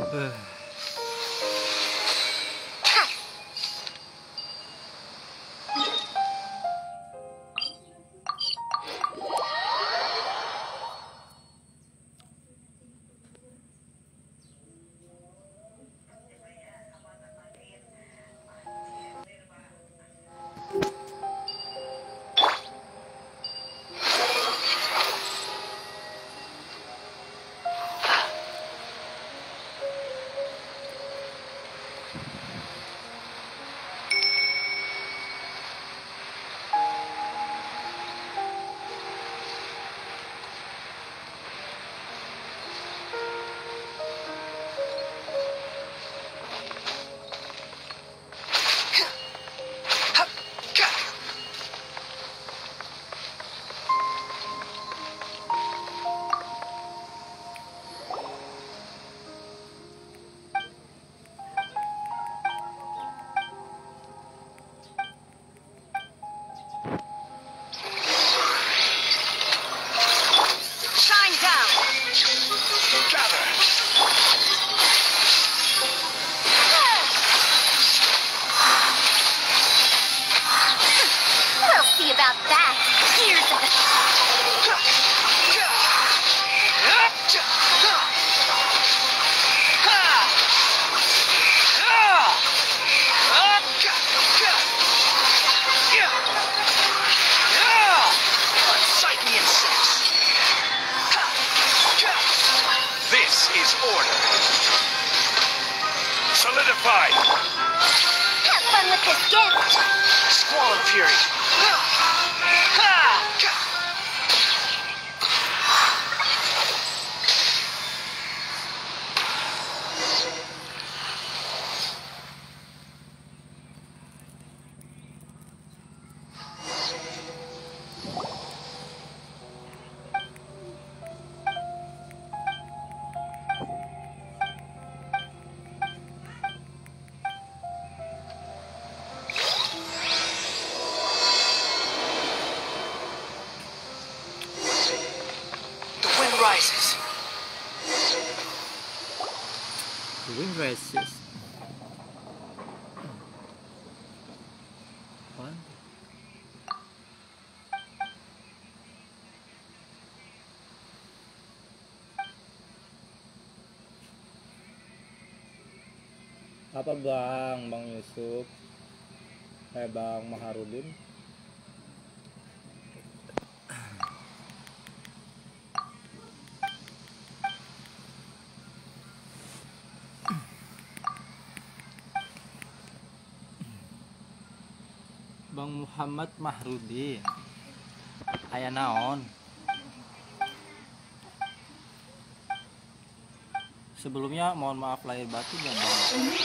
Eh, This is order. Solidified. Have fun with this gift. Squall of Fury. Rises. the wind rises. What? Apa Bang Yusuf? Bang Maharudin. Bang Muhammad Mahrudin. Aya naon? Sebelumnya mohon maaf lahir batin ya Bang.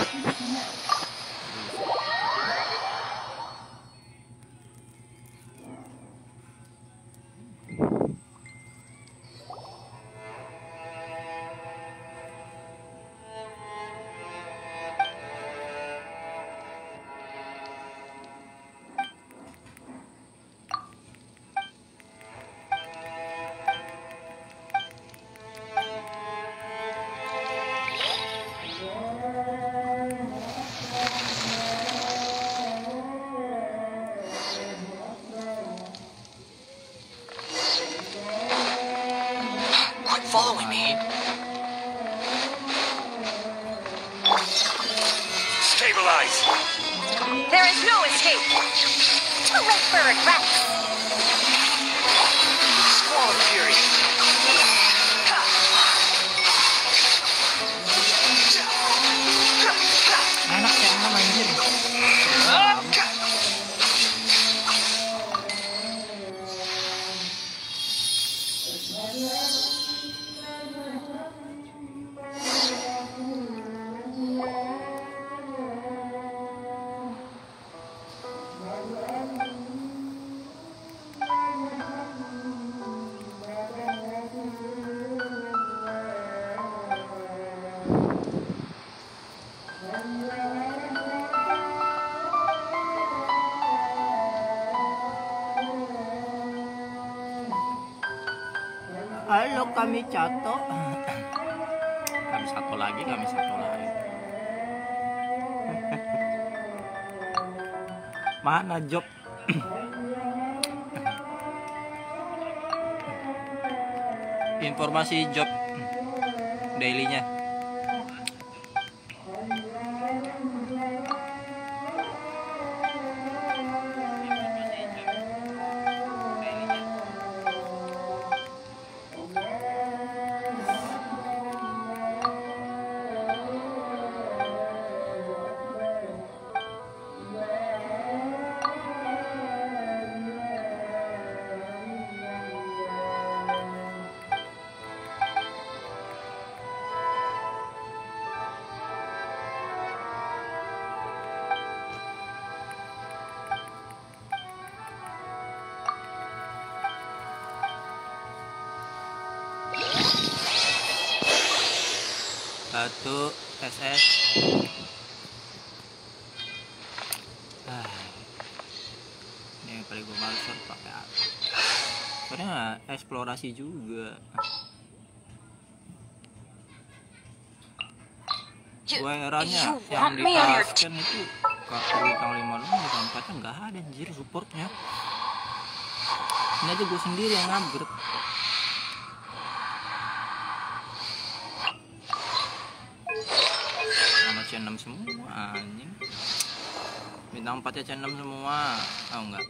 Following me. Stabilize. There is no escape. Too late for regrets. Squall of Fury. Anak jangan anjir. Halo kami Cato. Kami satu lagi. Mana job? Informasi job dailynya. Satu SS. Ini yang paling gue males pakai apa? Soalnya eksplorasi juga. Gue eranya yang di Asken itu bintang 5 bintang 4 nggak ada anjir supportnya. Ini aja gue sendiri yang upgrade. C6 semua anjing. Bintang 4 nya C6 semua. Oh enggak.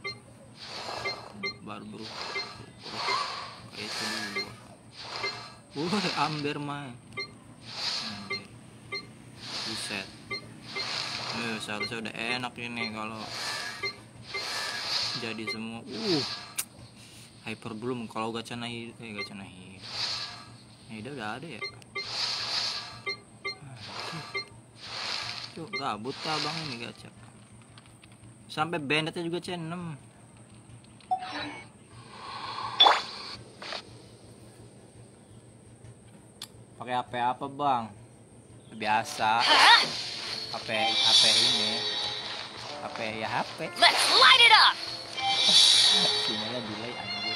Baru kayak itu dulu. Amber mah. Buset. Seharusnya udah enak ini kalau jadi semua. Hyper Bloom kalau gacha naik Nahida udah ada ya. Tuh gabut abang ini gacha. Sampai banditnya juga C6. Pakai HP apa bang? Biasa. HP ini. HP ya HP. Let's light it up. Sinyalnya delay anjir.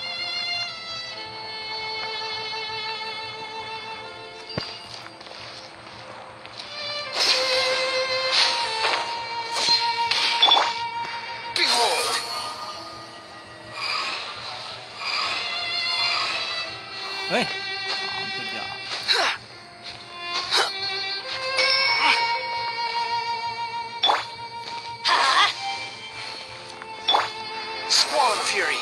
Hampir ya. Squall and Fury.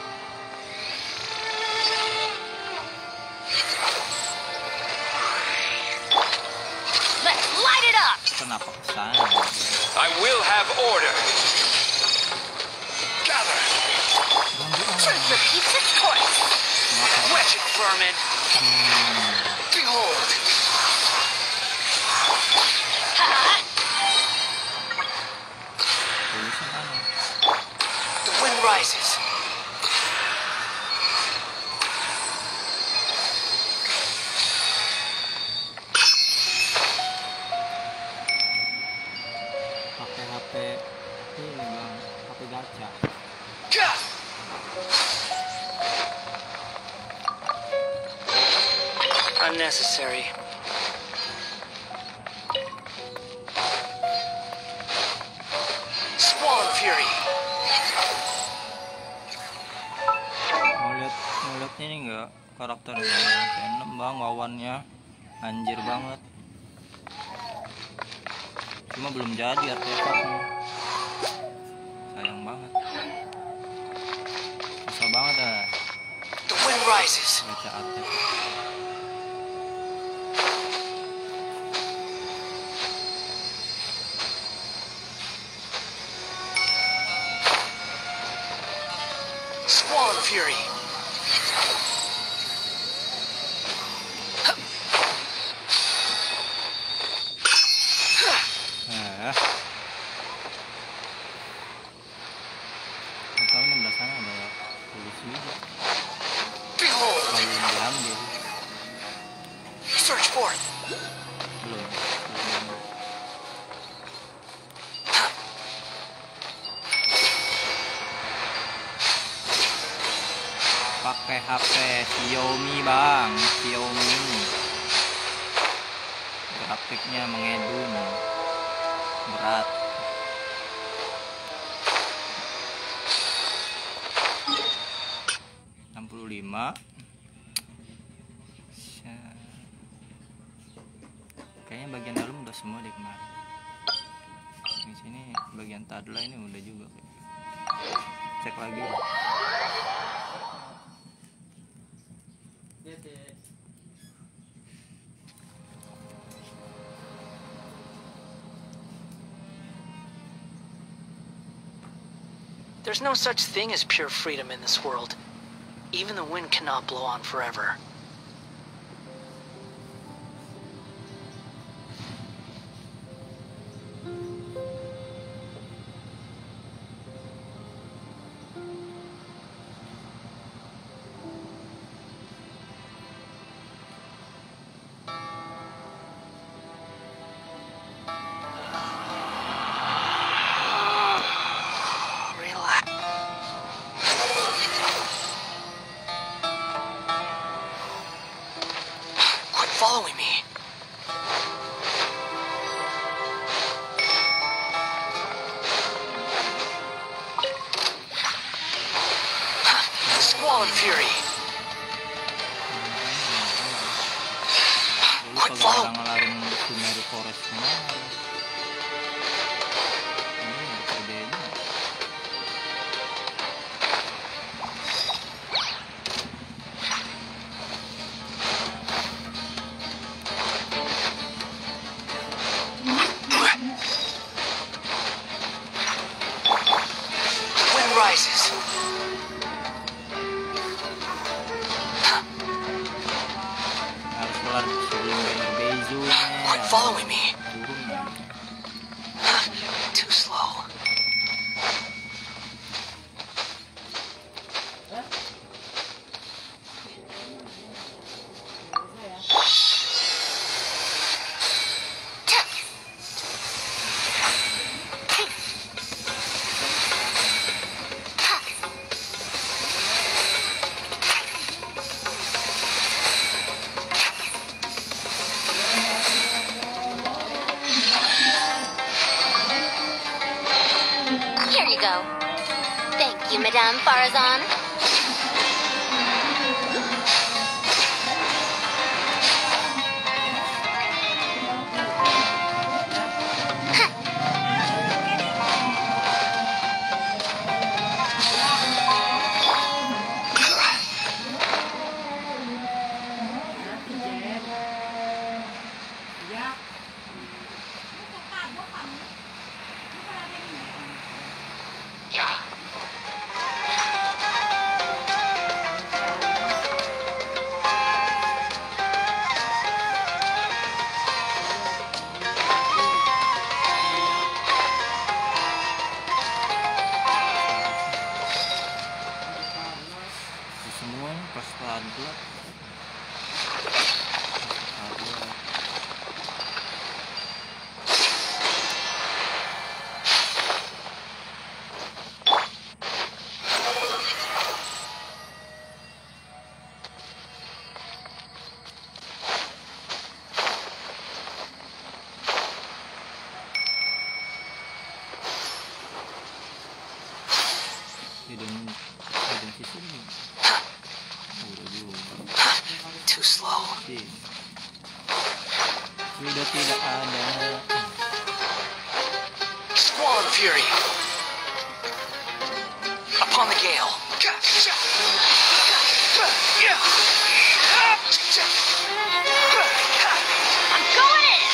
Let's light it up. Kenapa kesana? I will have order. Gather. Truth repeats its course. Wretched vermin. Behold. The wind rises. Pakai HP ini bang, HP gacha. Gah! Unnecessary. Squall and Fury. Mau lihat ini enggak karakternya? C6 bang, wawannya anjir banget. Cuma belum jadi artefaknya. Sayang banget. Susah banget dah. The wind rises. Baca artefak. Squall and Fury. Tahu 16 sana ada polisi juga. Behold. Kalau yang diambil Search forth. belum. Pakai HP Xiaomi bang, Xiaomi. praktiknya mengedun berat. Kayaknya bagian dalam udah semua deh kemarin. Di sini bagian tadla ini udah juga. Cek lagi. There's no such thing as pure freedom in this world. Even the wind cannot blow on forever. Following me. Squall and Fury. Quick follow. Rises. Harus keluar sebelum banner Beizu. Quit following me. Too slow. Here you go. Thank you, Madame Farazan. Semuanya pas tadla. Too slow. Sudah tidak ada. Squall and Fury. Upon the gale. I'm going in!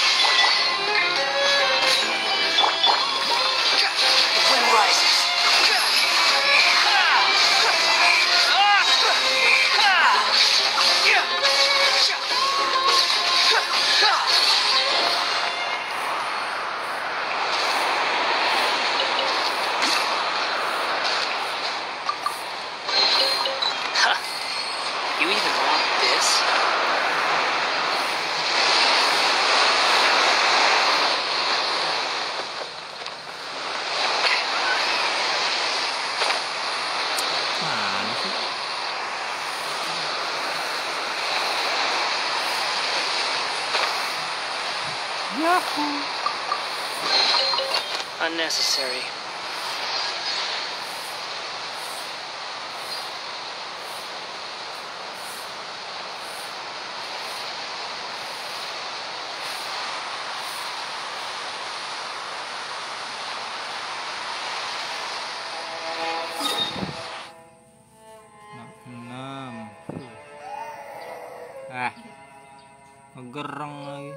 The wind rises. You even want this? Unnecessary. Ngegereng lagi.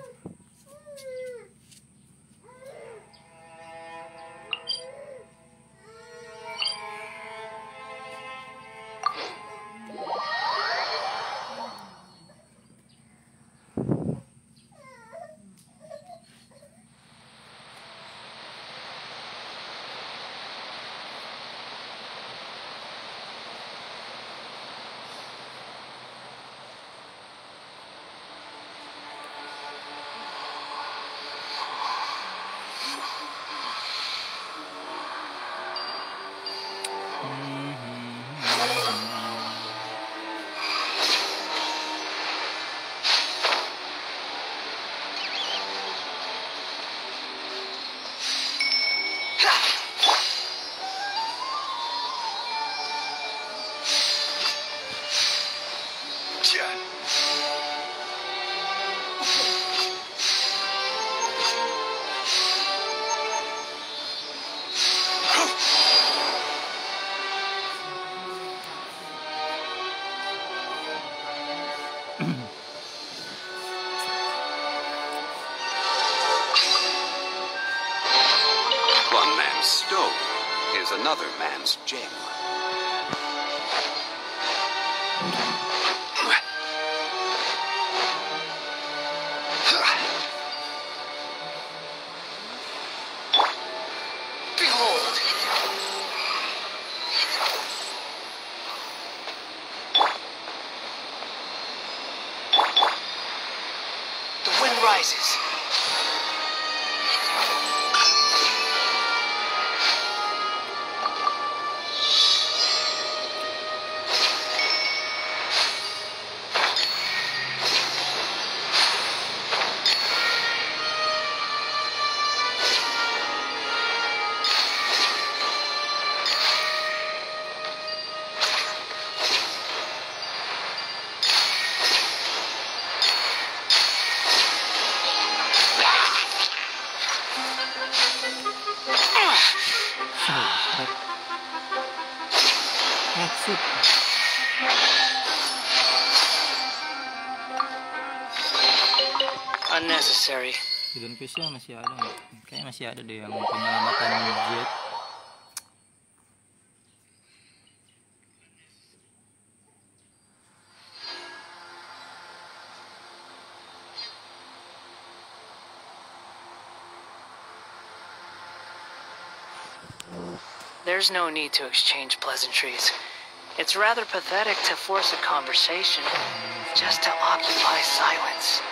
One man's stone is another man's gem. Behold! The wind rises. Exit. Unnecessary. Hidden Quest-nya masih ada nggak? Kayaknya masih ada deh yang penyelamatan jet. There's no need to exchange pleasantries. It's rather pathetic to force a conversation just to occupy silence.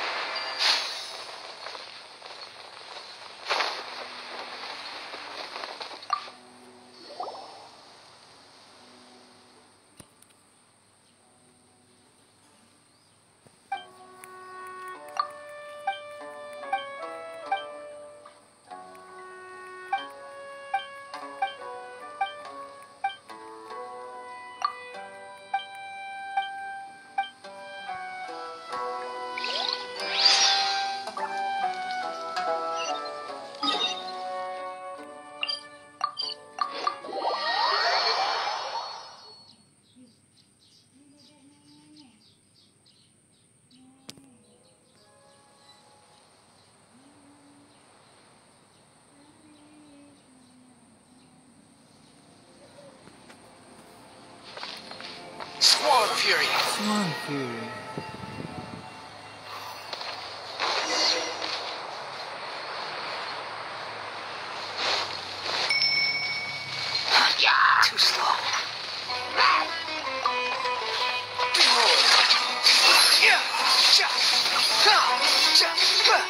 Swan Fury. Swan Fury. Too slow. Behold. Yeah. Cha. Ha. Cha. Ha.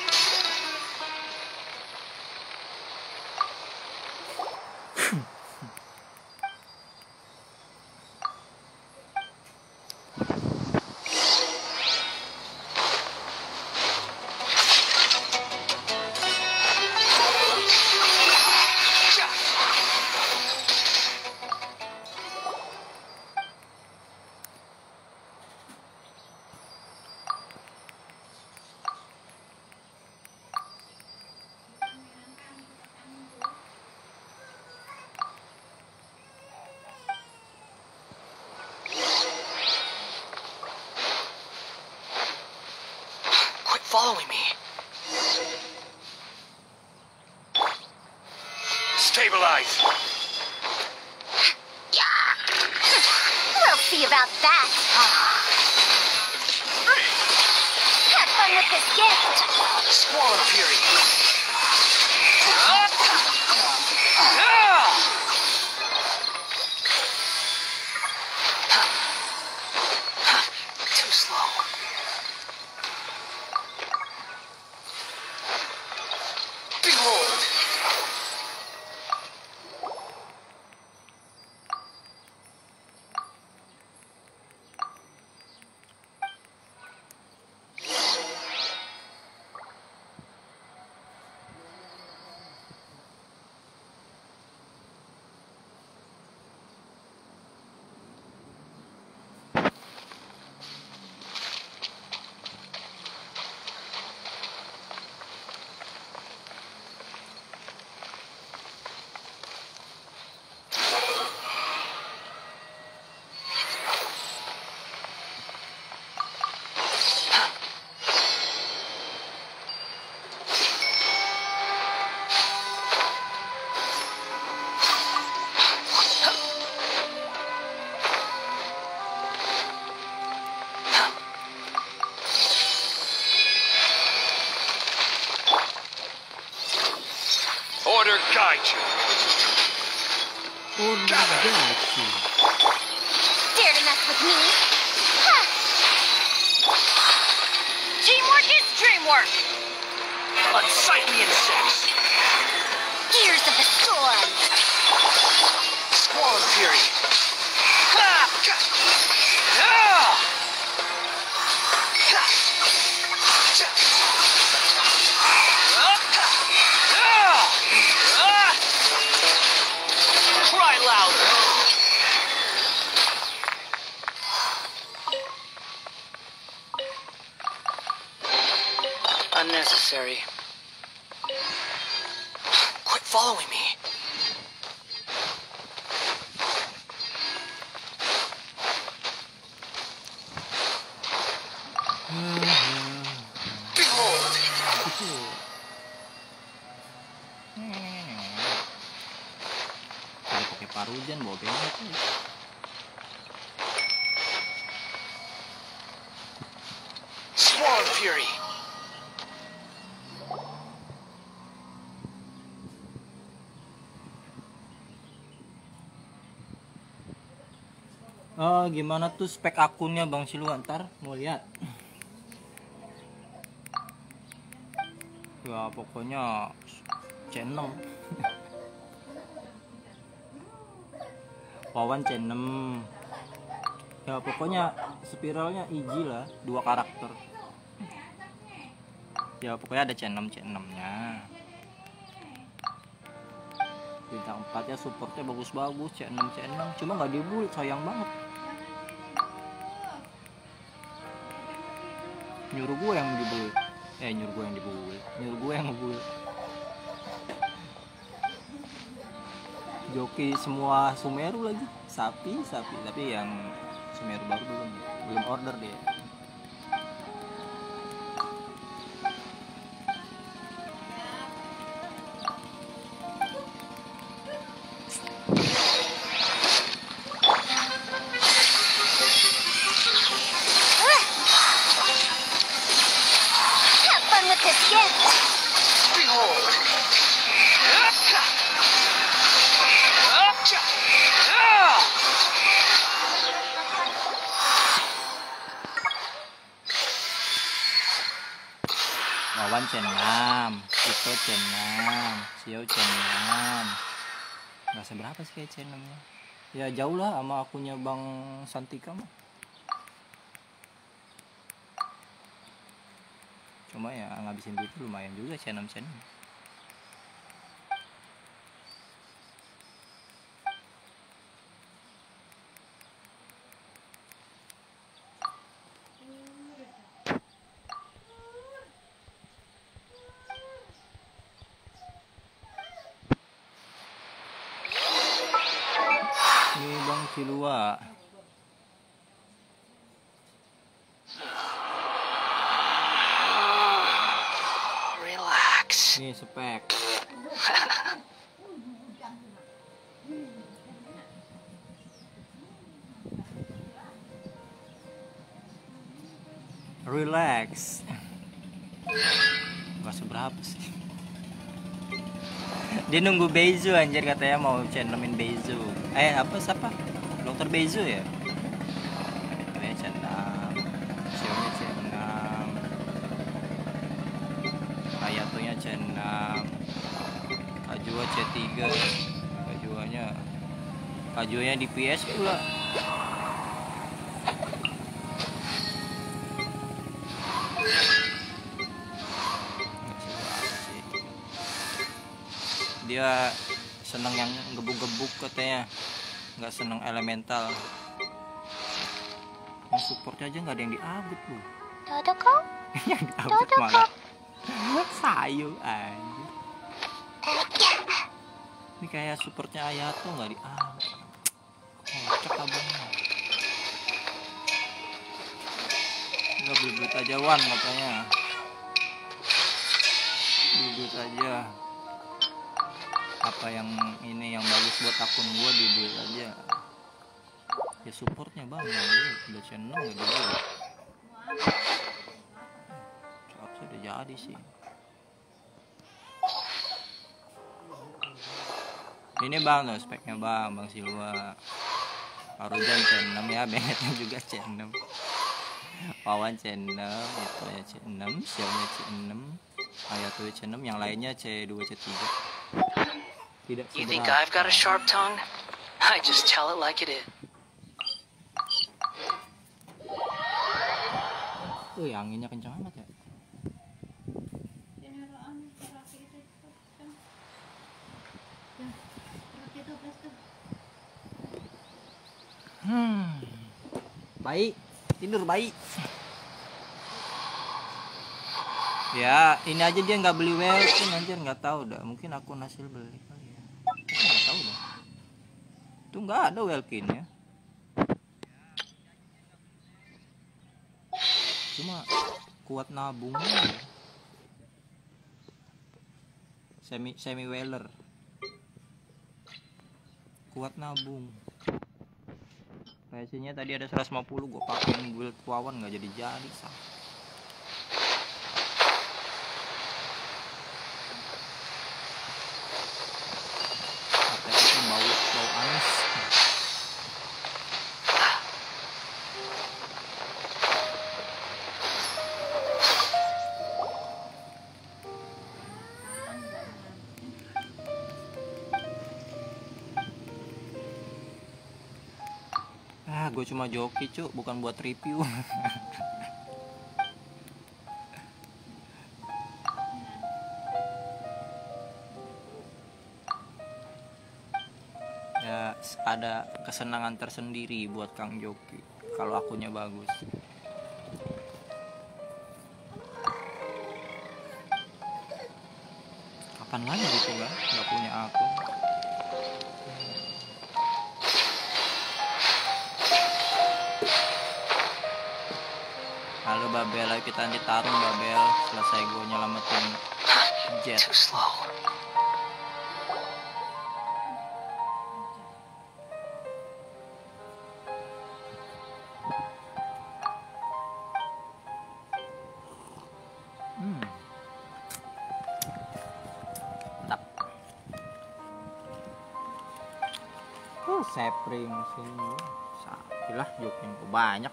following me. Stabilize. We'll see about that. Have fun with this gift. Squall and Fury. Too slow. Behold. Order guide you. Oh, gachi. Dare to mess with me? Ha! Teamwork is dreamwork. Unsightly insects. Gears of the storm. Squall and Fury. Cry louder. Unnecessary. Quit following me. Behold. Kalau pakai parujan bawa banget. Squall and Fury. Gimana tuh spek akunnya Bang Siluan? Ntar mau lihat. Ya pokoknya C6. Wawan C6. Ya pokoknya spiralnya easy lah, 2 karakter. Ya pokoknya ada C6 nya. Bintang 4 ya supportnya bagus-bagus, C6 cuma nggak dibuild, sayang banget. Nyuruh gue yang dibuild. Nyuruh gue yang ngebuild. Joki semua Sumeru lagi, sapi tapi yang Sumeru baru belum order deh. Have fun with this gift. Behold. Wawan C6, Ito C6, Xiao C6. Nggak seberapa sih kayak C6 nya. Ya jauh lah sama akunnya Bang Santika mah. Cuma ya ngabisin duit lumayan juga C6. Ini Bang Kilua. specs. Nih spek. Relax. Gak seberapa sih. Dia nunggu Beizu anjir, katanya mau channelin Beizu. Apa siapa? Dokter Beizu ya? Katanya channel. Xiaomi channel. Hayatonya channel. Kajua C3. Kajuanya di PS pula. Dia seneng yang gebuk-gebuk katanya, nggak seneng elemental. Yang supportnya aja nggak ada yang diupdate loh. Yang diupdate malah sayu aja. Ini kayak supportnya Ayato nggak diupdate. Kocak abangnya. Nggak beli duit aja Wan katanya. Beli duit aja. Apa yang ini yang bagus buat akun gua di aja ya, supportnya bang ya, udah channel gak dulu harusnya udah jadi sih. Ini bang tuh speknya bang Silva. Arujan C6 ya, Bennetnya juga C6, Wawan C6, itu ya C6, Xiaomi C6, Hayato C6, yang lainnya C2 C3. You think I've got a sharp tongue? I just tell it like it is. Anginnya kencang amat ya. Baik, tidur baik. Ya, ini aja dia nggak beli Welkin anjir, nggak tahu dah. Mungkin akun hasil beli kali ya. Nggak tahu dah. Itu nggak ada Welkinnya. Cuma kuat nabungnya. Semi Weller. Kuat nabung. Kayaknya tadi ada 150, gue pakein build Wawan nggak jadi sah. Bau amis. Gue cuma joki cuk, bukan buat review. Ya ada kesenangan tersendiri buat Kang Joki kalau akunnya bagus. Kapan lagi gitu kan nggak punya akun. Halo Babel, ayo kita lanjut tarung Babel. Selesai gue nyelamatin Jet. Too slow. Mantap. Sapring sini. Sakilah joknya banyak.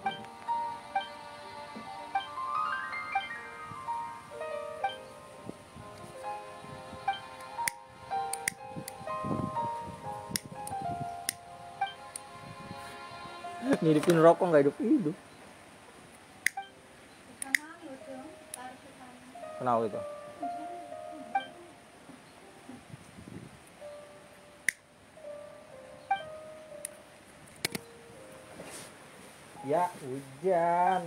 Ngidupin rokok nggak hidup. Kenapa itu? Ya hujan.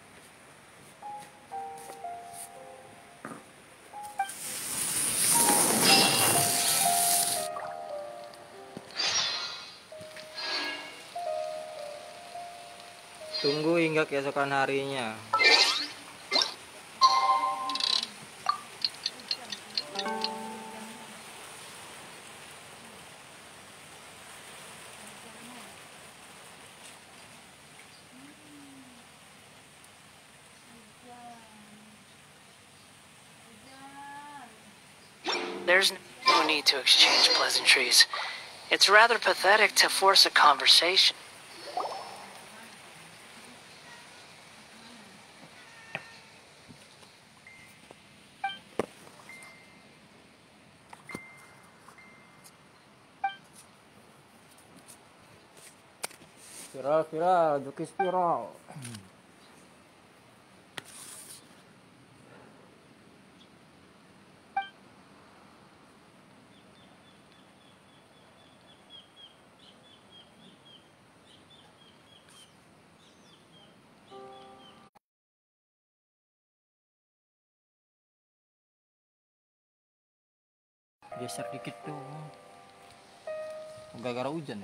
Tunggu hingga keesokan harinya. There's no need to exchange pleasantries. It's rather pathetic to force a conversation. Spiral, Juki spiral. Geser dikit tuh. Gara-gara hujan.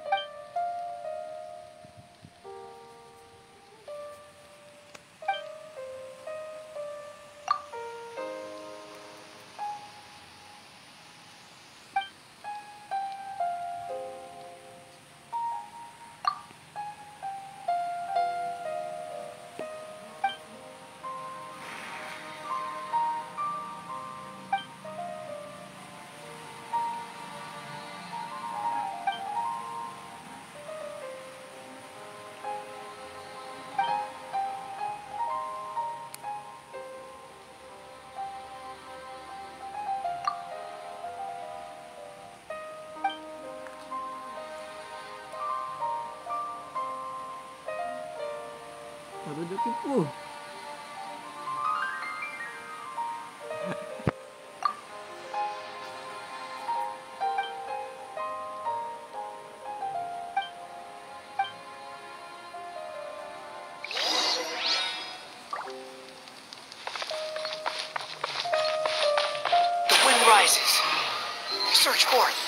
Baru tipu. The wind rises. Search for it.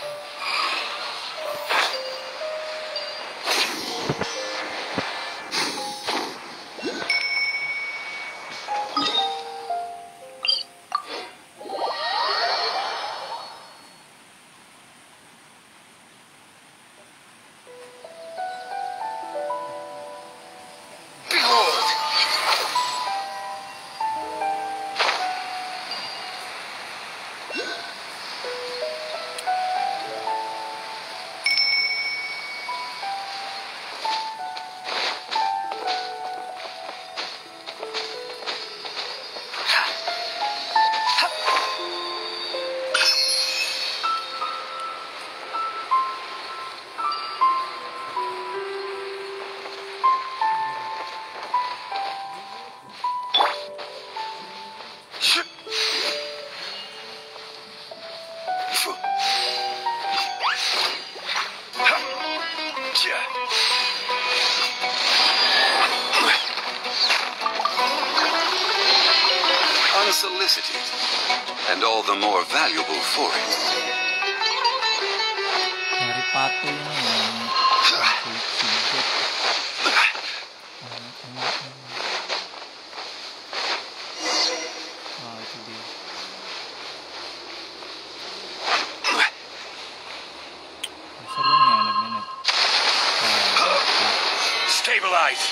Unsolicited, and all the more valuable for it. Nyari patung itu dia. Serunya anak-anak. Stabilize.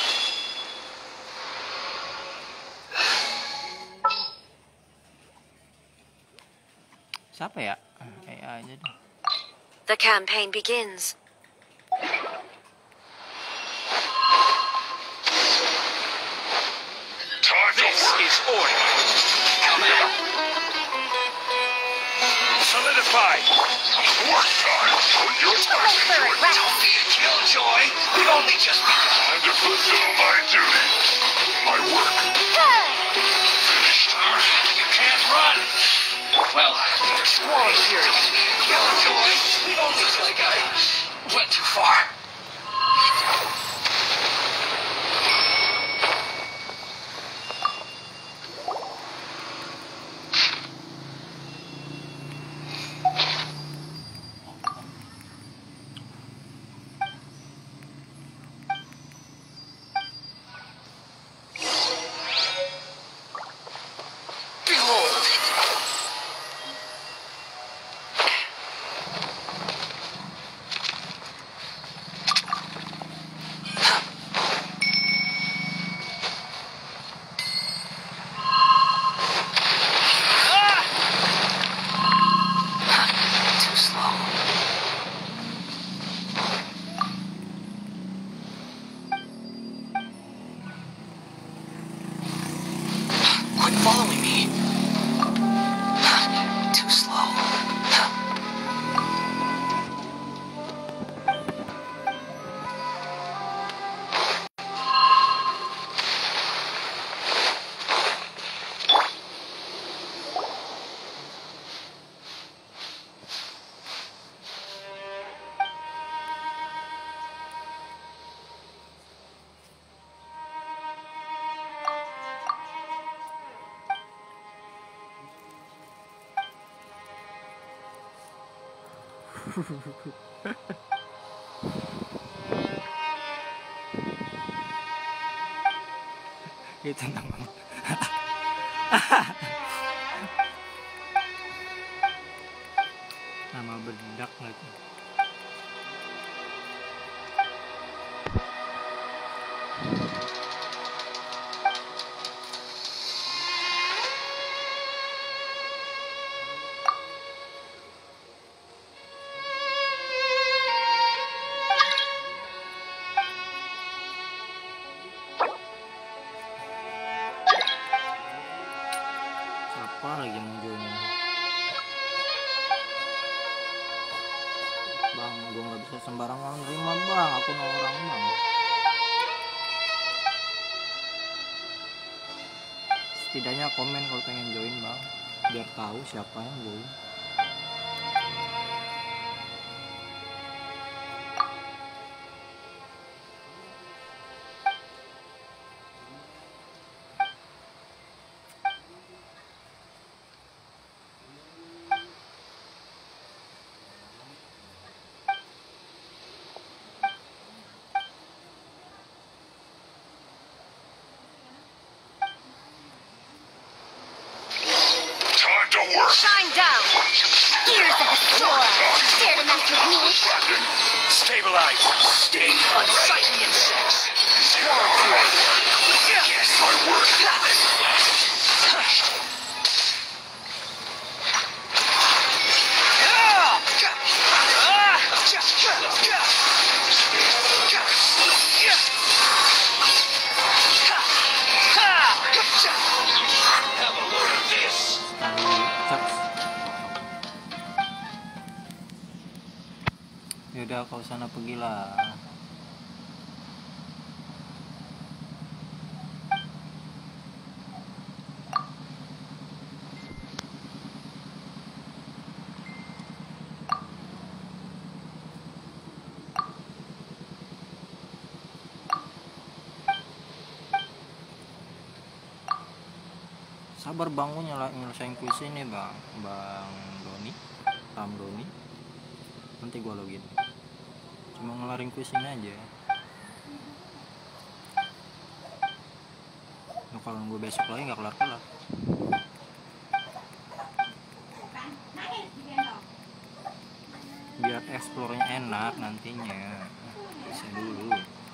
Siapa ya? AI aja deh. The campaign begins. This is order. Solidify. Work time. Your time. For a rest. Don't be a killjoy. We've only just begun. Time to fulfill my duty. My work. Finished. You can't run. Well, you're squirrel here. Killjoy. We've only just begun. Went too far. Behold. Itu nama nama bedak lagi. Siapa lagi yang join? Bang, gue nggak bisa sembarangan nerima bang, aku orang bang. Setidaknya komen kalau pengen join bang, biar tahu siapa yang join. Time to work. Shine down! Gears of the storm! Dare to mess with me? Stabilize. Stay unsightly insects. Swarm through. Yes, my work. Have a load of this. Yaudah kau sana pergilah. Sabar bangun nyelesain kuis ini bang Doni, Ram Doni. Nanti gua login. Cuma ngelarin kuis ini aja. Nah, kalau gue besok lagi nggak kelar-kelar. Biar explore-nya enak nantinya. Bisa dulu.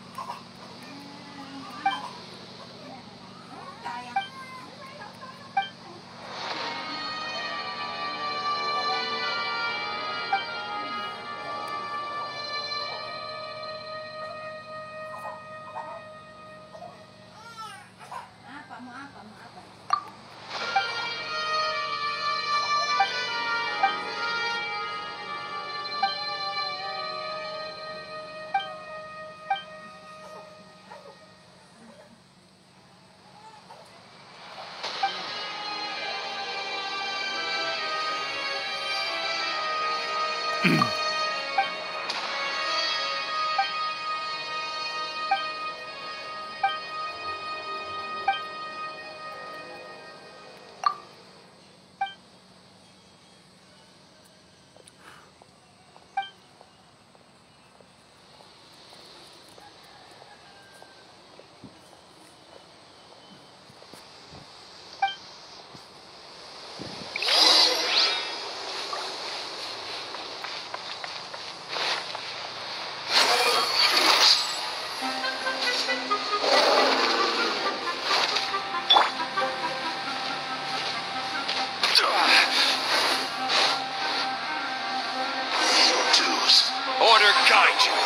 Order guide you.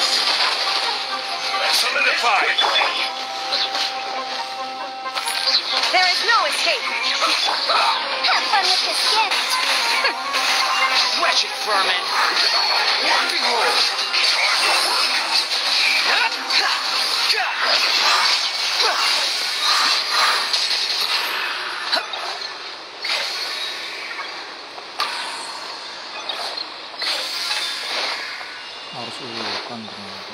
Solidify. There is no escape! Have fun with this gift! Wretched vermin! Behold. Harus urutan ternyata.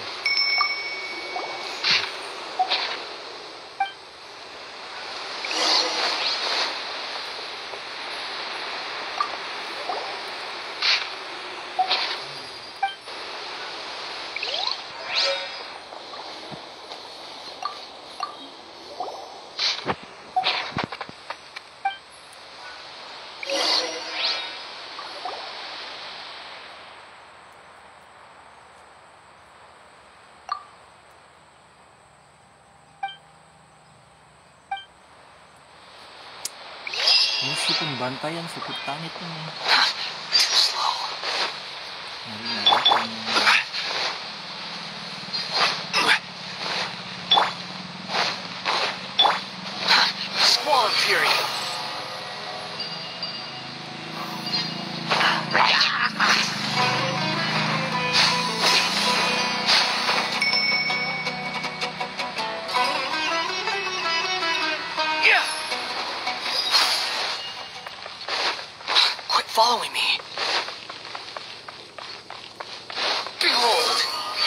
si pembantaian suku Tanit ini. Too slow. Ngeri banget. Squall and Fury. Yeah. Quit following me. Behold.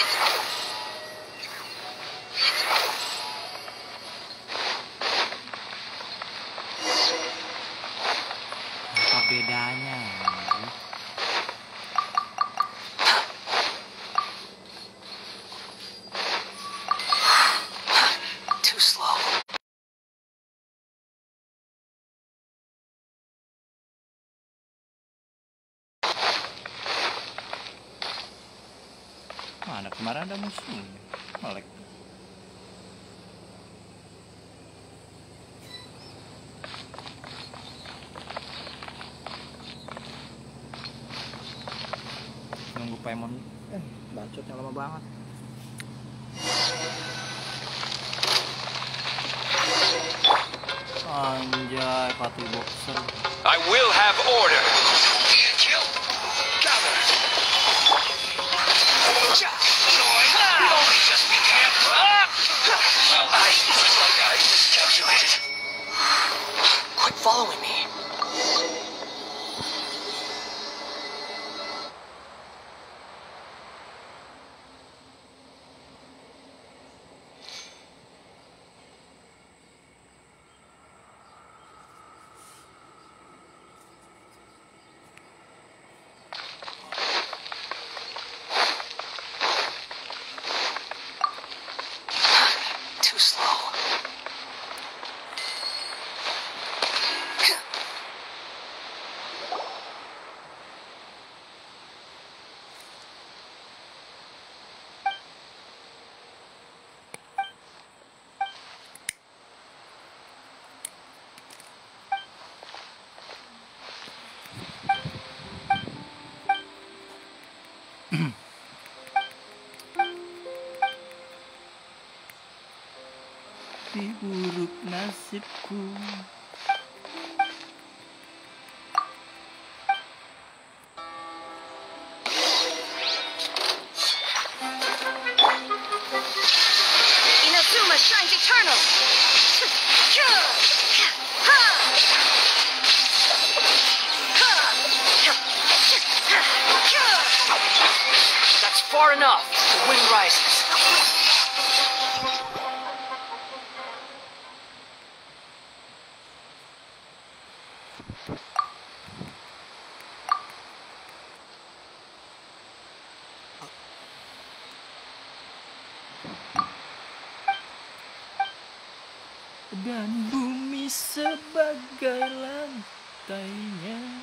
Apa bedanya? Too slow. Mana kemarin ada musuh melek. Nunggu Paimon. Bacotnya lama banget. Anjay, Patu Boxer. I will have order. Kill. Gather. You only just began. Well, looks like I miscalculated. Quit following me. Too slow. Di buruk nasibku. Inazuma shines eternal. That's far enough. The wind rises. Dan bumi sebagai lantainya.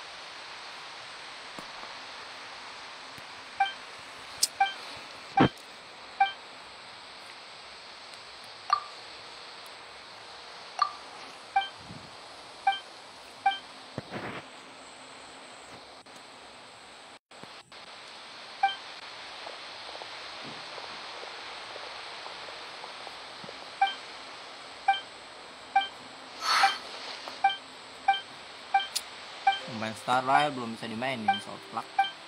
Main Starlight belum bisa dimainin soal plak.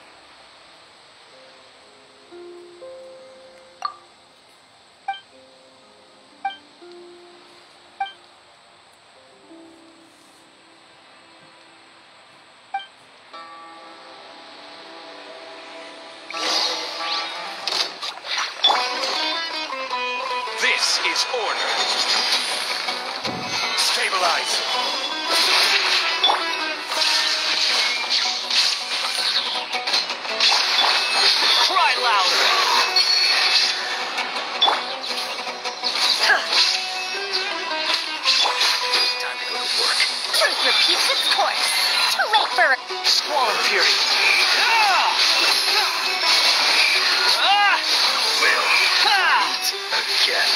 This is order. Stabilize. Cry louder. Time to go to work. Truth repeats its course. Too late for Squall and Fury. Will Ha! again.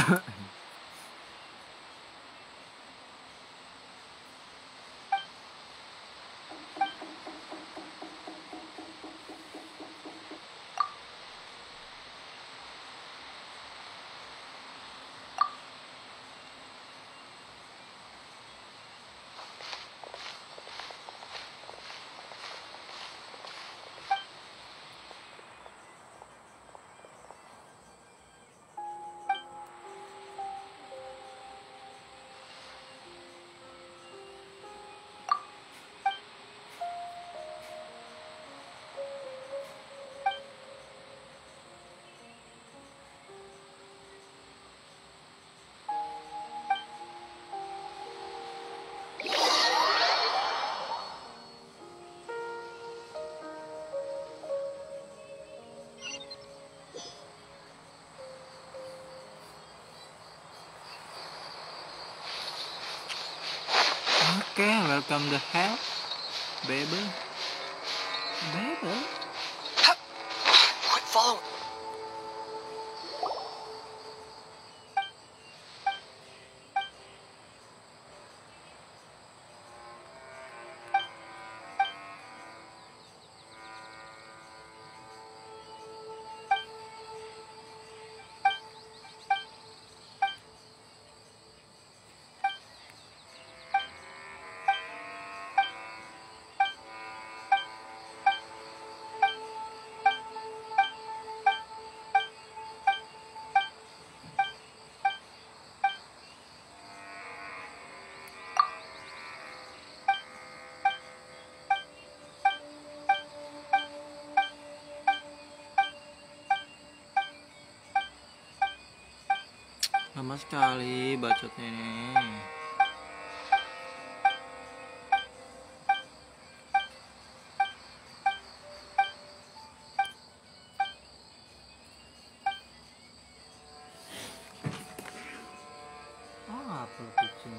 Oke, welcome to hell, baby. Quit following. Lama sekali bacotnya ini. Apa kucing?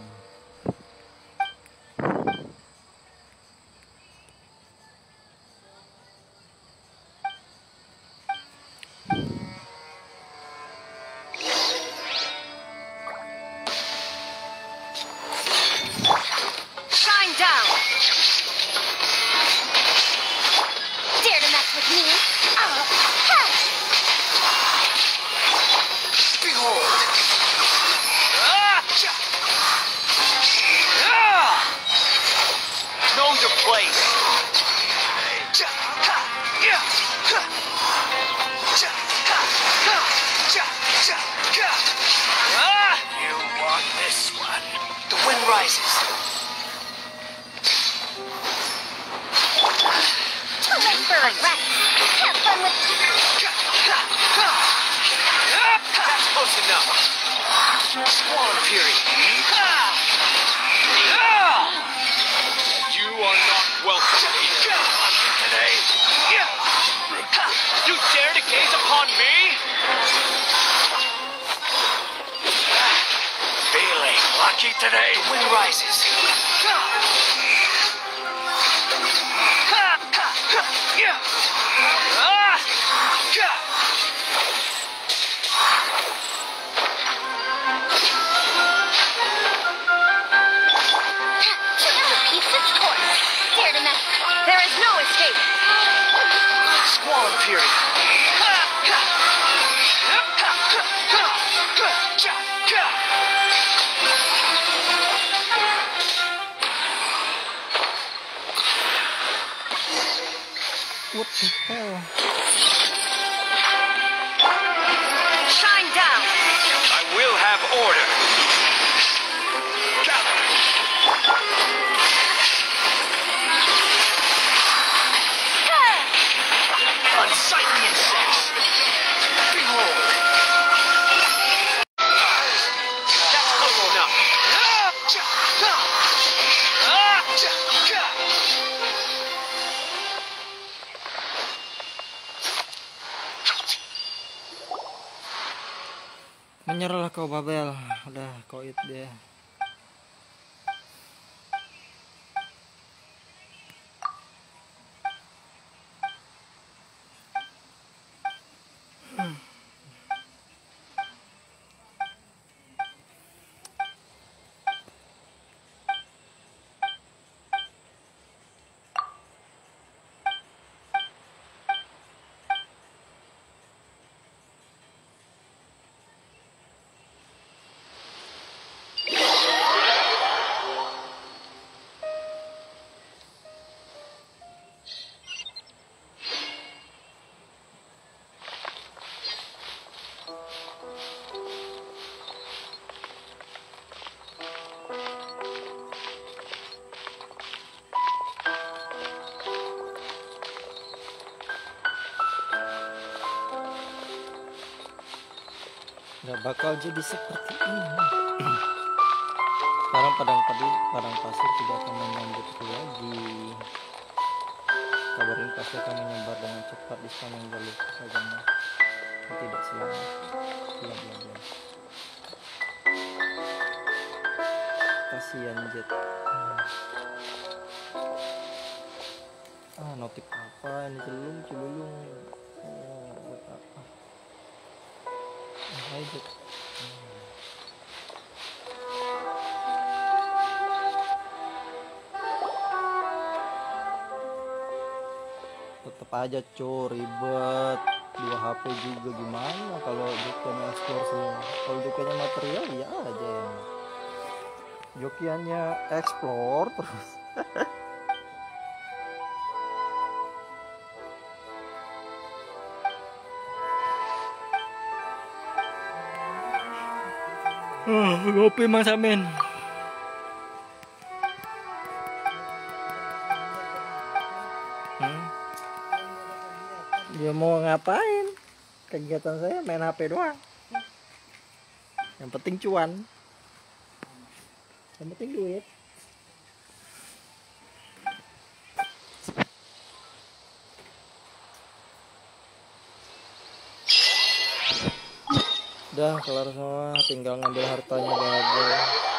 Shine down! Dare to mess with me? Ha! Behold! Know your place. You want this one? The wind rises. Make for a rest. Have fun with... That's close enough. Squall Fury. You are not welcome today. You dare to gaze upon me? Feeling lucky today? The wind rises. Choose a piece of course. Dare to mess... There is no escape. Squall Fury. What the hell? Shine down! I will have order. Unsightly insects. Behold. That's close enough. Menyerahlah kau Babel, udah koit dia. bakal jadi seperti ini. Sekarang padang pasir tidak akan menyambutku lagi. Kabar ini pasti akan menyebar dengan cepat di sepanjang jalur perdagangan. Tidak selamat. Bla bla bla. Kasihan Jet. Notif apa ini? Celulung. Oh, buat apa? Hai Jet. Tetep aja ribet. 2 HP juga gimana kalau jokiannya explore semua. Kalau jokiannya material ya aja yang jokiannya explore terus. Ngopi Mas Amin. Dia mau ngapain? Kegiatan saya main HP doang. Yang penting cuan. Yang penting duit. Udah kelar semua, tinggal ngambil hartanya bagus.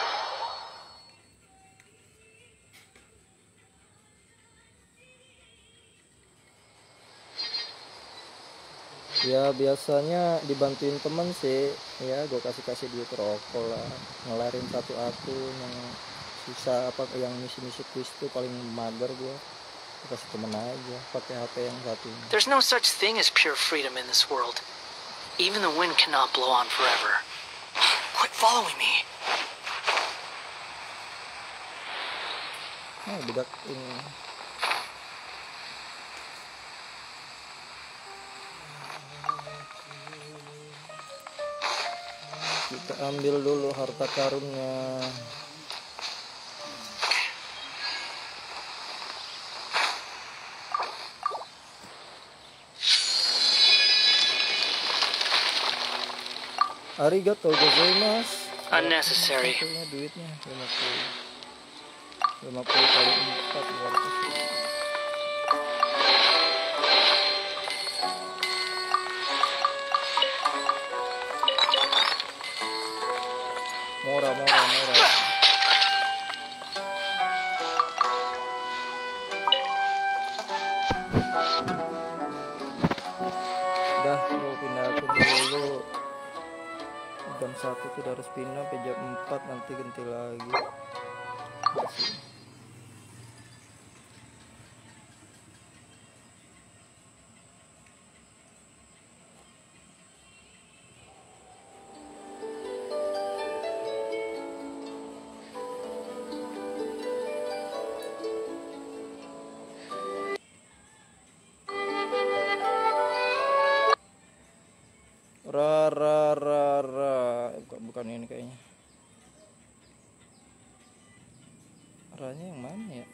Ya biasanya dibantuin temen sih, ya gue kasih duit rokok lah, ngelarin satu akun yang susah apa yang misi twist tuh paling mager gue kasih temen aja pakai HP yang satu. There's no such thing as pure freedom in this world. Even the wind cannot blow on forever. Quit following me. Budak ini. Kita ambil dulu harta karunnya. Arigatou gozaimasu. Unnecessary. Duitnya 50 kali 4 200. Murah. Udah gue pindah akun dulu. Jam 1 tuh udah harus pindah sampai jam 4 nanti ganti lagi. Bukan ini kayaknya. Ranya yang mana ya?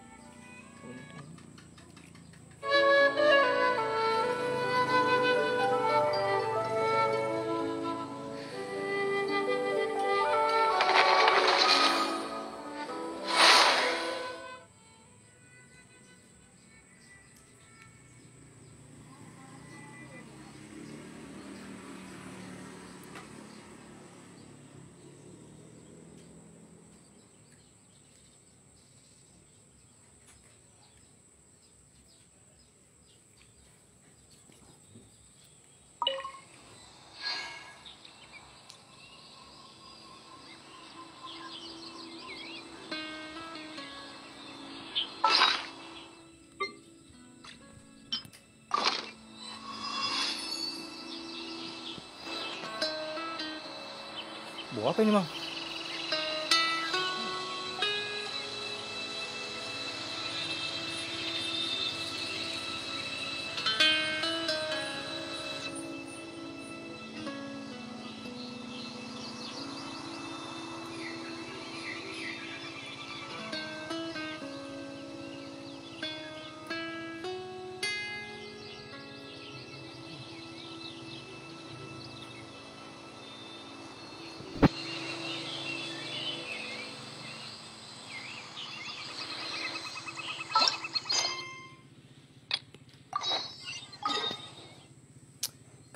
Buah apa ini, Bang?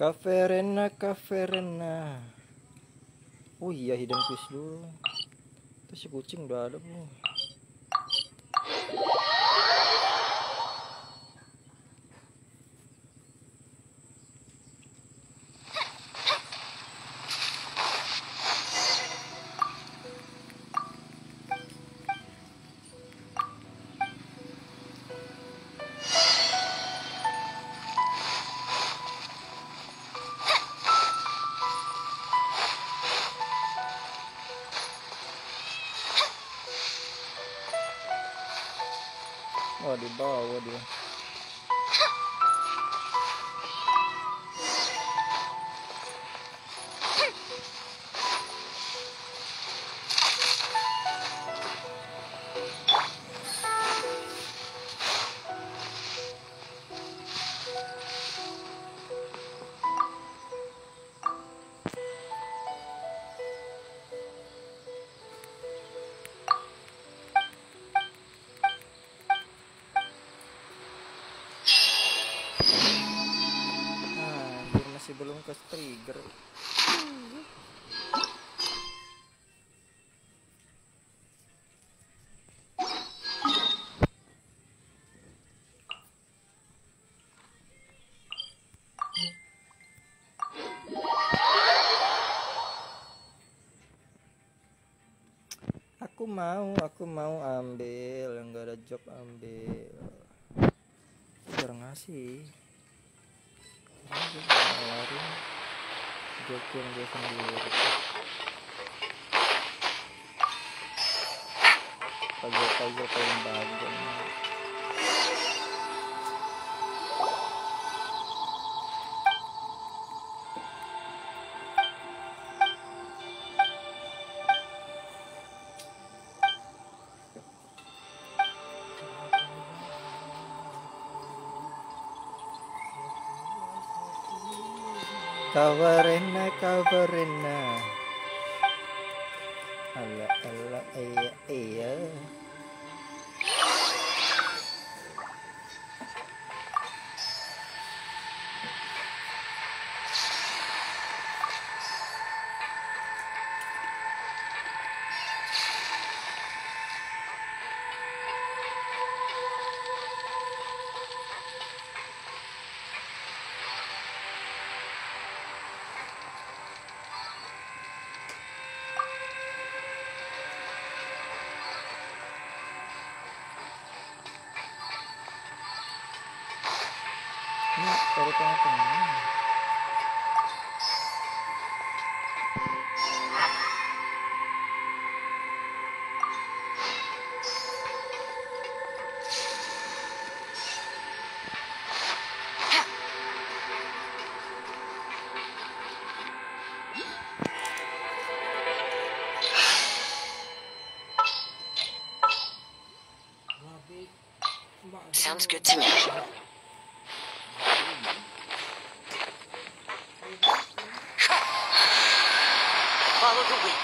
Cafe Rena. Oh iya, hidden quest dulu. Terus si kucing udah ada belum? Oh, di bawah dia. Dia masih belum ke trigger. Aku mau ambil, nggak ada job ambil. Jarang ngasih. Nawarin job yang dia sendiri. Puzzle paling bagus. Kabarena. Ala iya. Ini dari tengah-tengah. Sounds good to me. Follow the wind.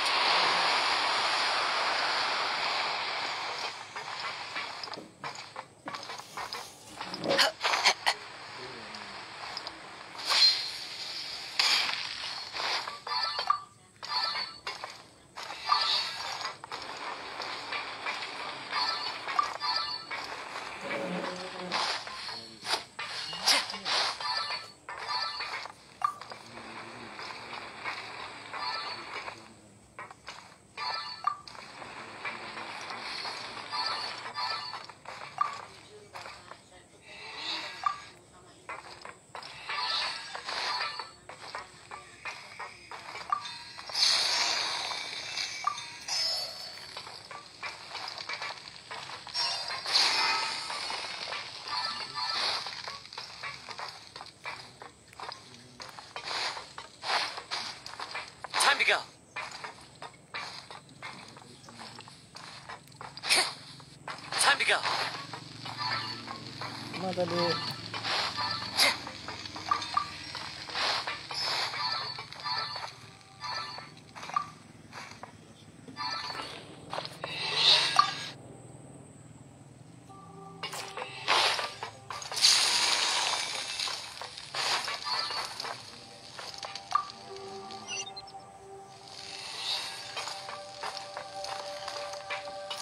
Time to go. Time to go. Mana tadi?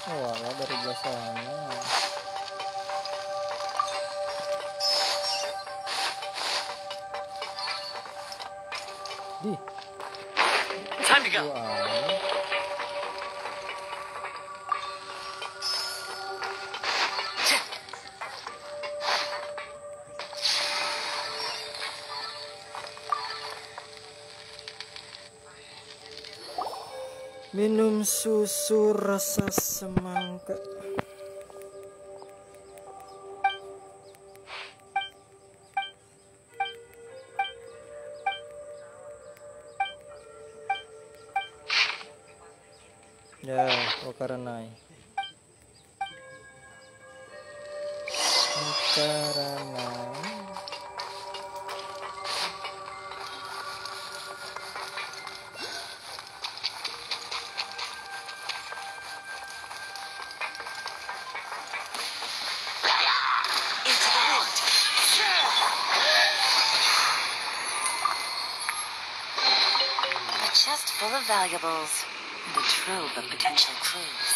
Oh, alah, dari belah sana. Di, Time to go. gua aneh. Minum susu rasa semangka. Ya, Okaranai. Okaranai. Into the wind. A chest full of valuables and a trove of potential clues.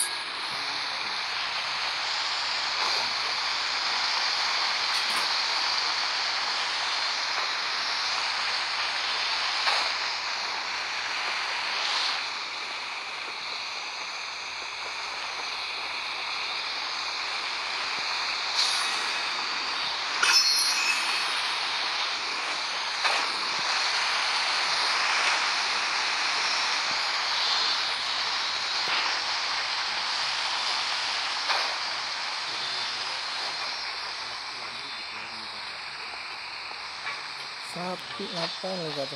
Sapi ngapain lu kata?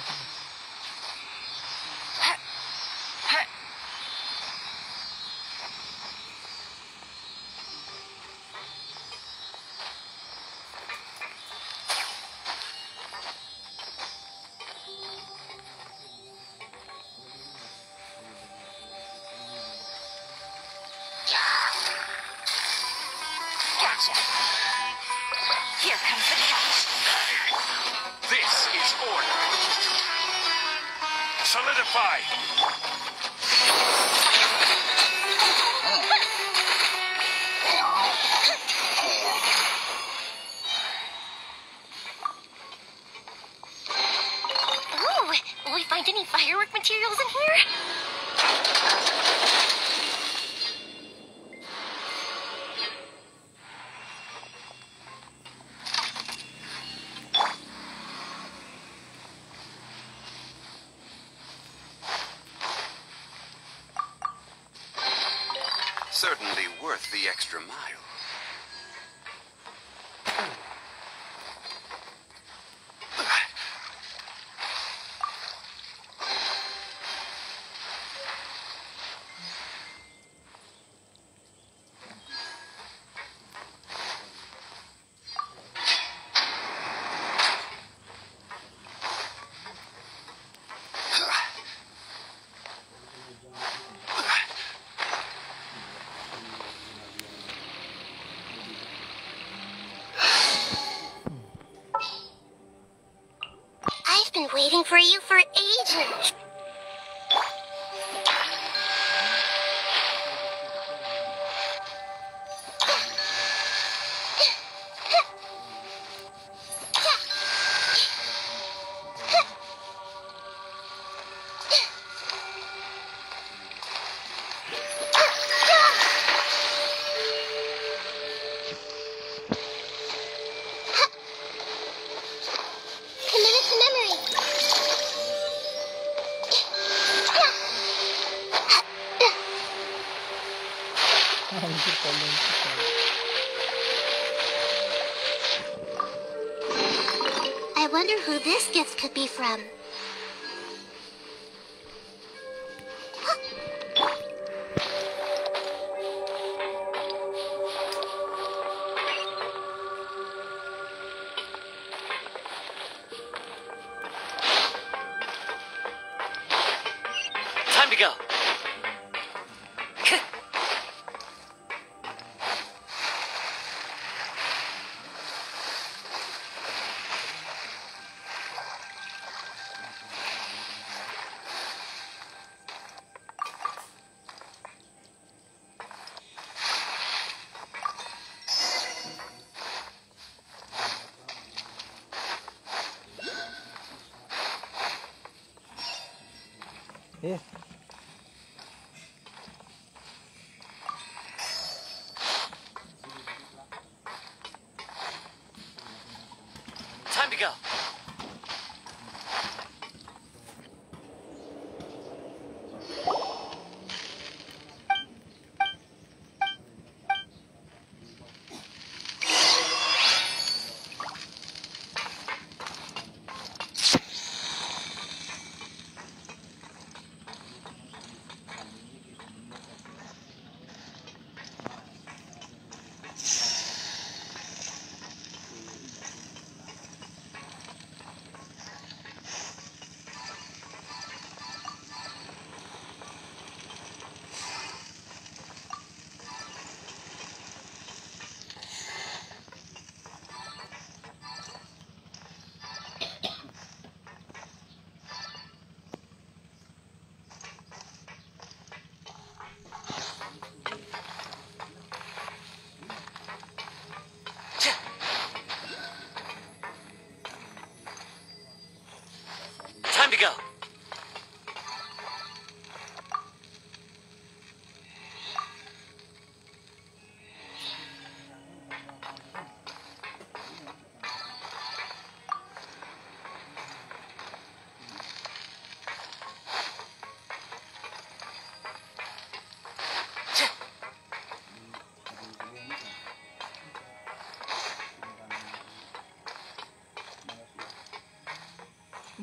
Gotcha. Here comes the catch. This is order. Solidify. Ooh, will we find any firework materials in here? Certainly worth the extra mile. I've been waiting for you for ages. Commit it to memory. Anjir, komen kita. I wonder who this gift could be from. Time to go.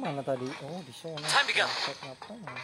Mana tadi? Oh, di sana. Time to go. Ngapain?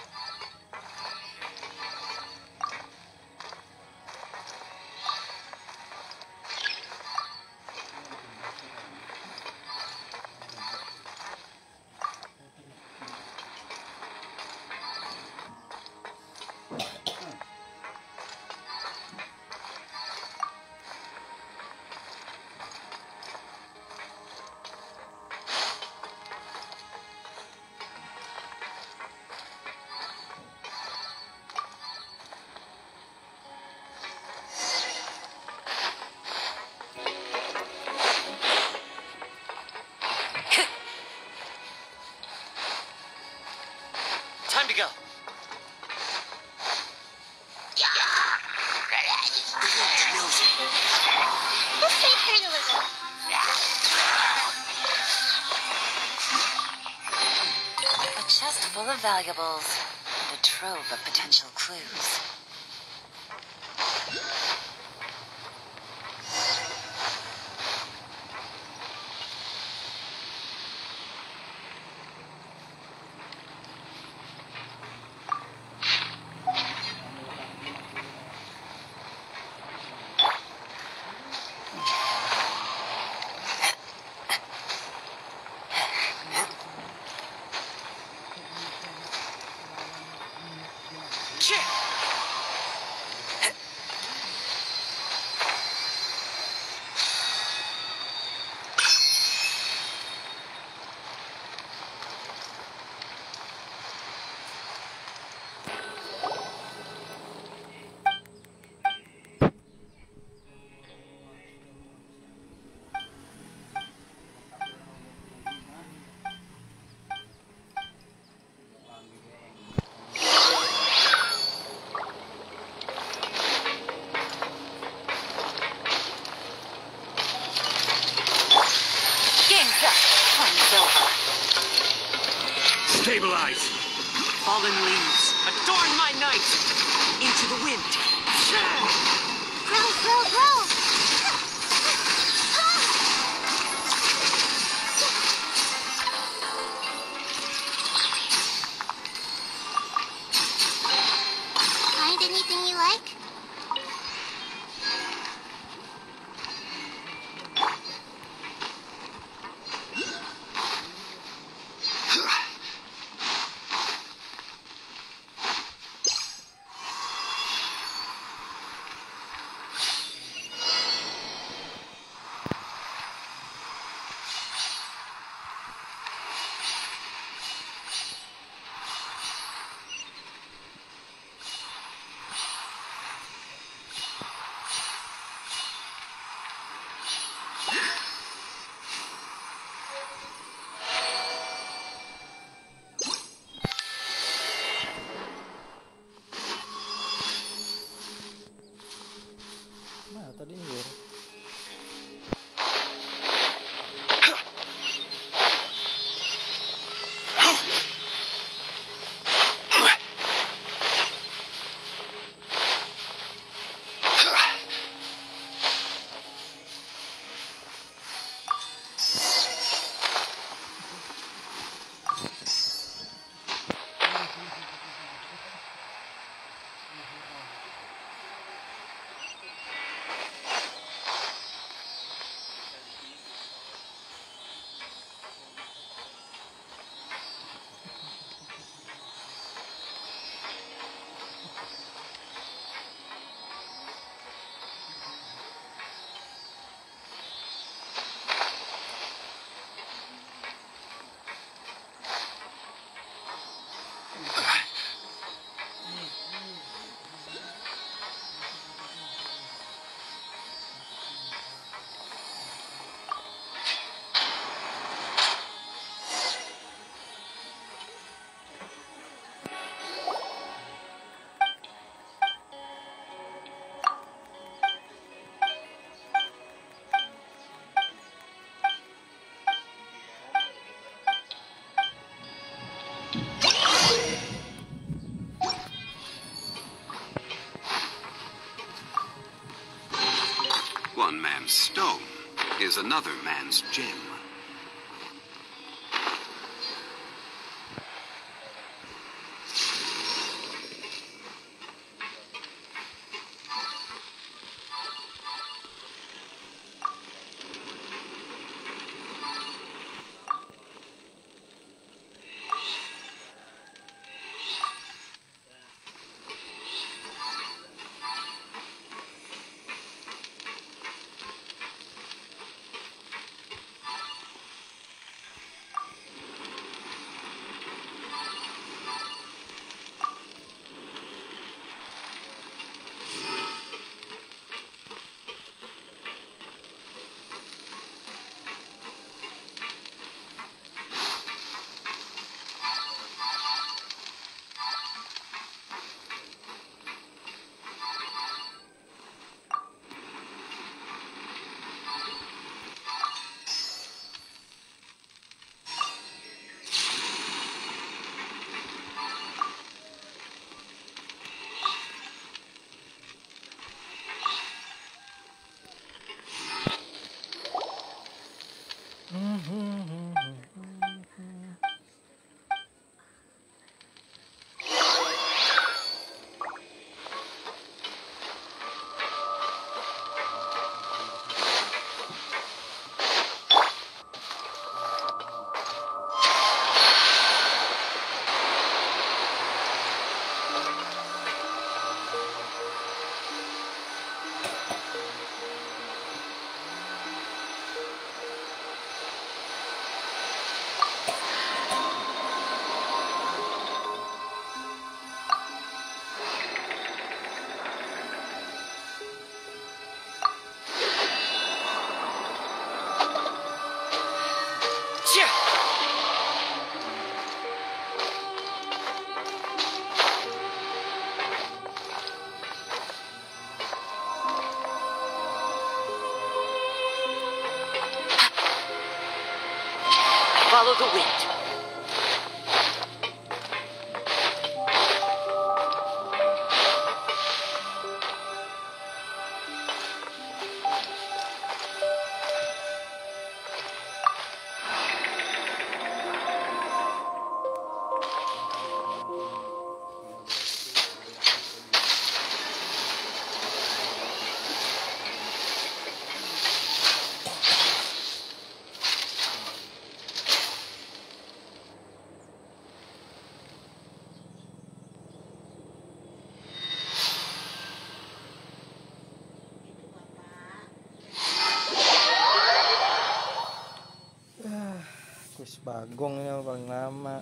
Time to go. Let's say journalism. A chest full of valuables and a trove of potential clues. Stabilize. Fallen leaves. Adorn my night. Into the wind. Grow, grow, grow. Find anything you like? Mana tadi nih? One man's stone is another man's gem. follow the wind. Kuis Bagong ini yang paling lama.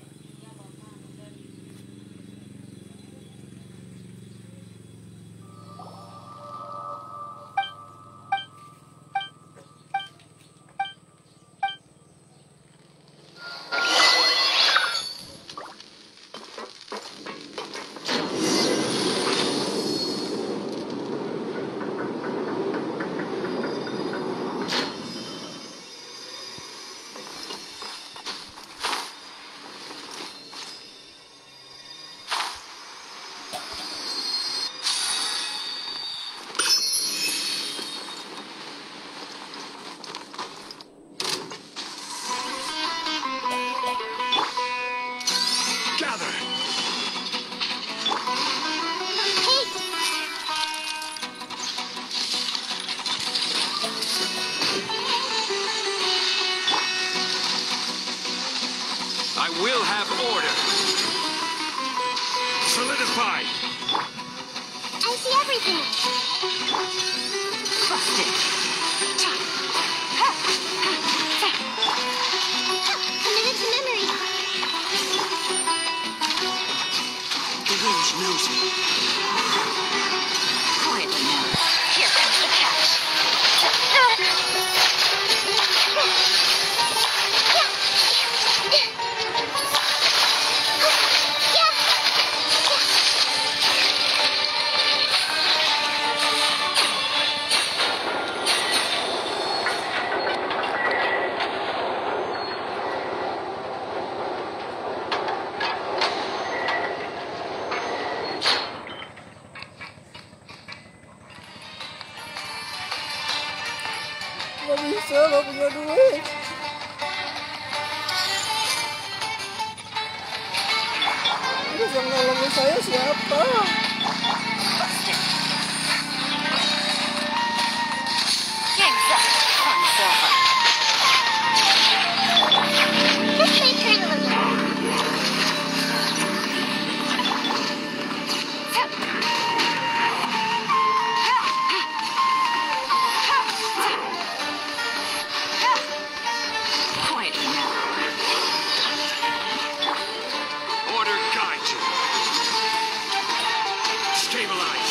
I will have order. Solidify. I see everything. Busted. Committed to memory. The wind knows me. Quietly now. Here comes the catch. Gak bisa, gak punya duit. Terus yang nolongin saya siapa? Game's up. Fun's over. This may turn a little. Quietly now. Order guide you. Stabilize.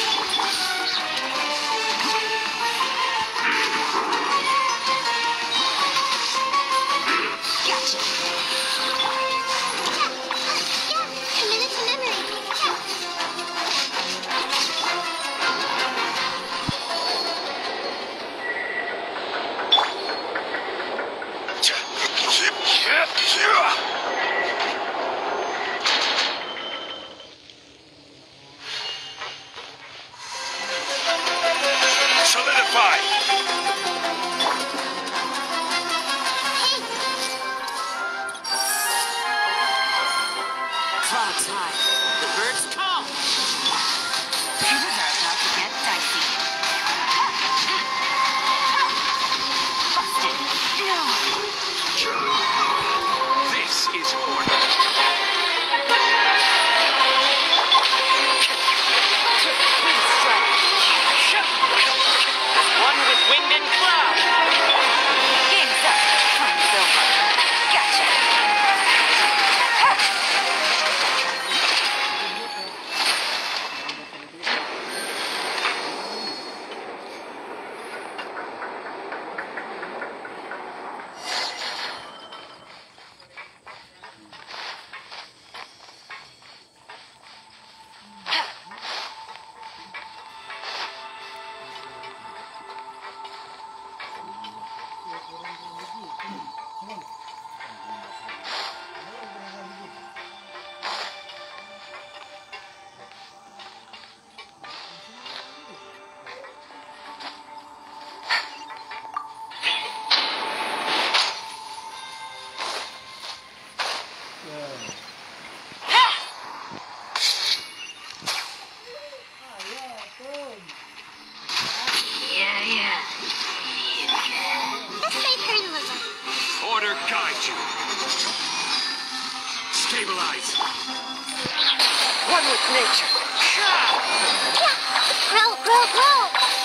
Gotcha. Committed to memory. stabilize. One with nature. Grow, grow, grow!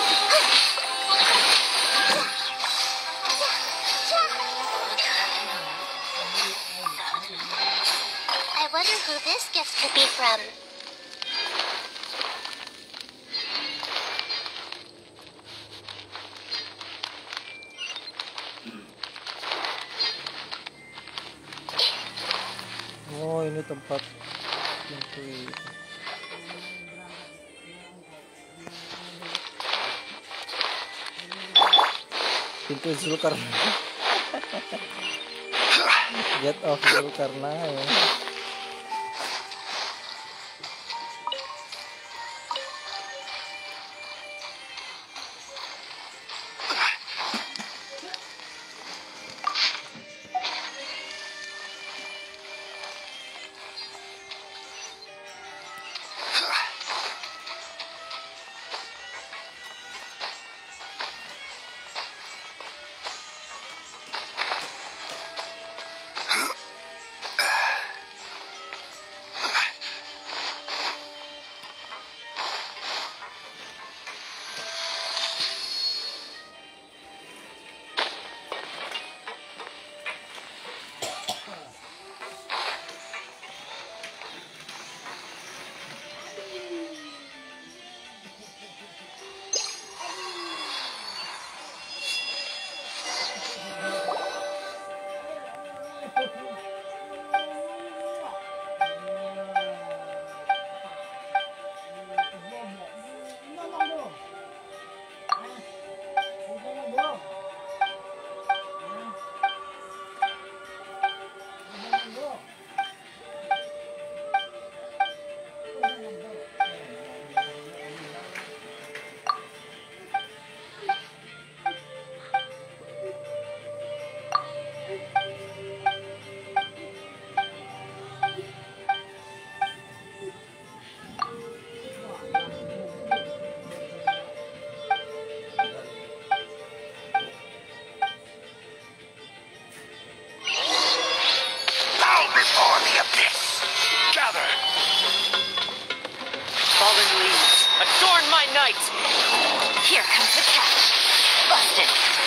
I wonder who this gift could be from. Oh, ini tempat pintu itu. Pintu Zulkarnain. Get of Zulkarnain. Bow before the abyss. Gather. Fallen leaves, adorn my night. Here comes the catch. Busted.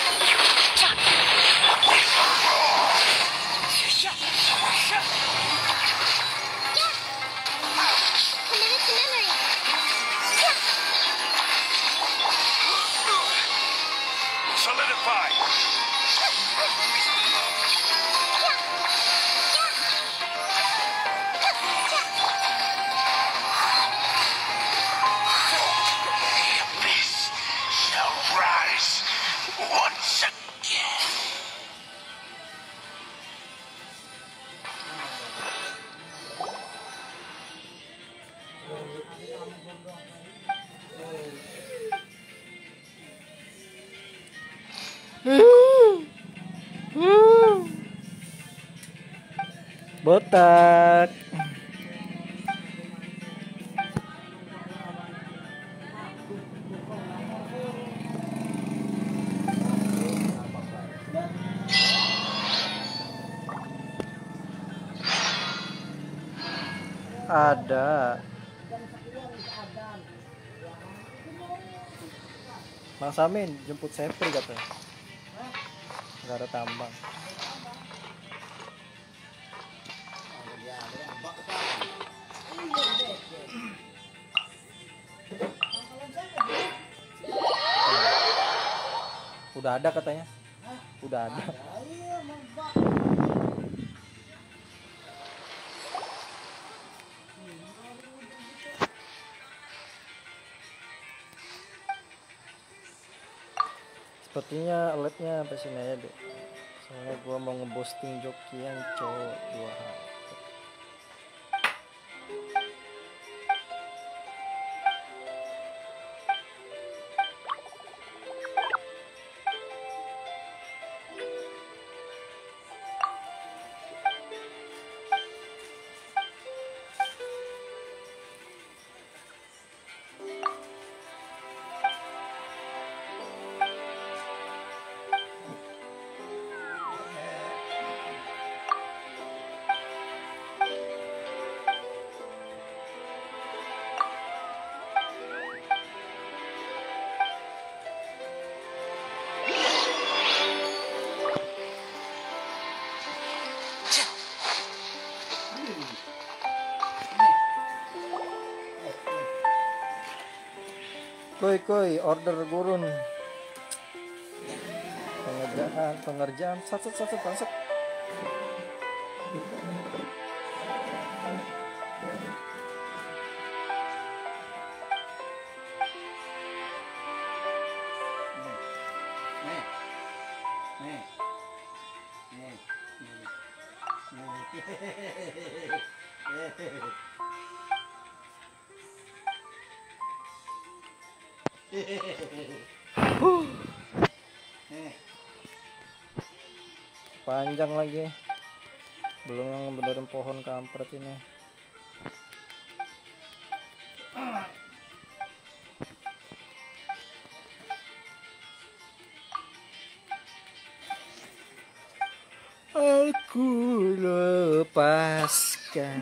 Commit it to memory. Solidify. The abyss shall rise once again. Botak. Ada. Bang Samin jemput Sepri katanya. Nggak ada tambang. Udah ada katanya. Udah ada. Sepertinya alatnya sampai sini aja deh. Soalnya gua mau ngebosting joki yang cowok 2 hari. Koi, order gurun. Pengerjaan, satu bangsat. Panjang lagi. Belum yang benerin pohon kampret ini. Aku lepaskan.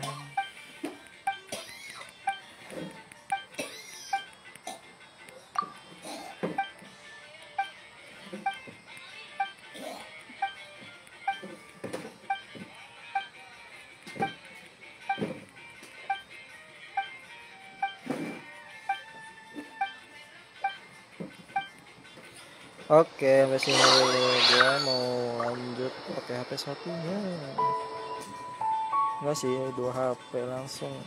Oke, sampai sini dulu. Gua mau lanjut pakai HP satunya. Enggak sih, 2 HP langsung.